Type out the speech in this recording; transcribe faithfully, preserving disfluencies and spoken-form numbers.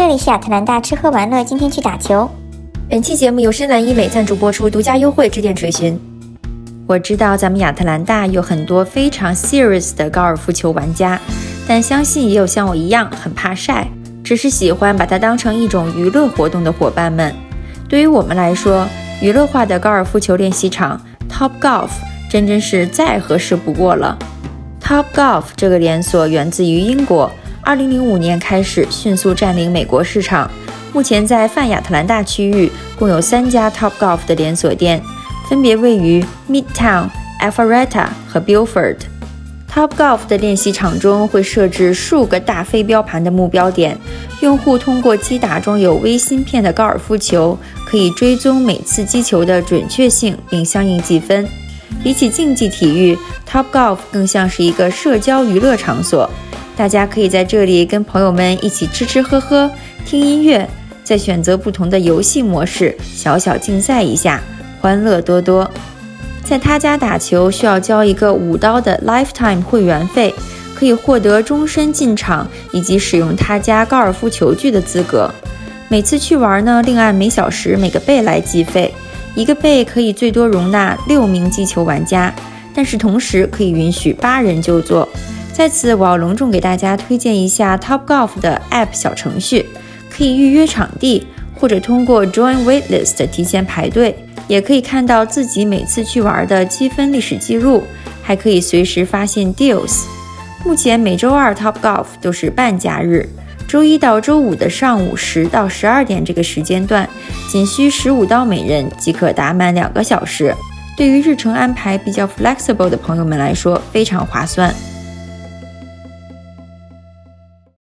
这里是亚特兰大吃喝玩乐，今天去打球。 本期节目由深蓝医美赞助播出，独家优惠致电垂询。我知道咱们亚特兰大有很多非常 serious 的高尔夫球玩家，但相信也有像我一样很怕晒，只是喜欢把它当成一种娱乐活动的伙伴们。对于我们来说，娱乐化的高尔夫球练习场 Topgolf 真真是再合适不过了。Topgolf 这个连锁源自于英国，二零零五年开始迅速占领美国市场。目前在泛亚特兰大区域共有三家 Topgolf 的连锁店，分别位于 Midtown、Alpharetta 和 Beaufort。Topgolf 的练习场中会设置数个大飞镖盘的目标点，用户通过击打装有微芯片的高尔夫球，可以追踪每次击球的准确性并相应计分。比起竞技体育， Topgolf 更像是一个社交娱乐场所，大家可以在这里跟朋友们一起吃吃喝喝，听音乐，再选择不同的游戏模式，小小竞赛一下，欢乐多多。在他家打球需要交一个五刀的 lifetime 会员费，可以获得终身进场以及使用他家高尔夫球具的资格。每次去玩呢，另按每小时每个倍来计费，一个倍可以最多容纳六名击球玩家，但是同时可以允许八人就坐。在此我要隆重给大家推荐一下 Topgolf 的 App 小程序，可以预约场地，或者通过 Join Waitlist 提前排队，也可以看到自己每次去玩的积分历史记录，还可以随时发现 Deals。 目前每周二 Topgolf 都是半假日，周一到周五的上午十到十二点这个时间段，仅需十五刀每人即可打满两个小时，对于日程安排比较 flexible 的朋友们来说非常划算。